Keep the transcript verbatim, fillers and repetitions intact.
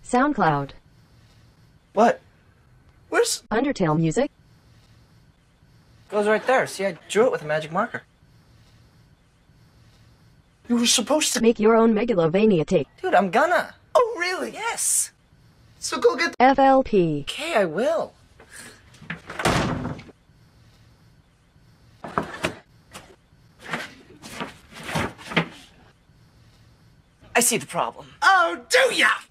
SoundCloud. What? Where's... Undertale music. Goes right there. See, I drew it with a magic marker. You were supposed to... Make your own Megalovania tape. Dude, I'm gonna. Oh, really? Yes. So go get... F L P. Okay, I will. I see the problem. Oh, do ya?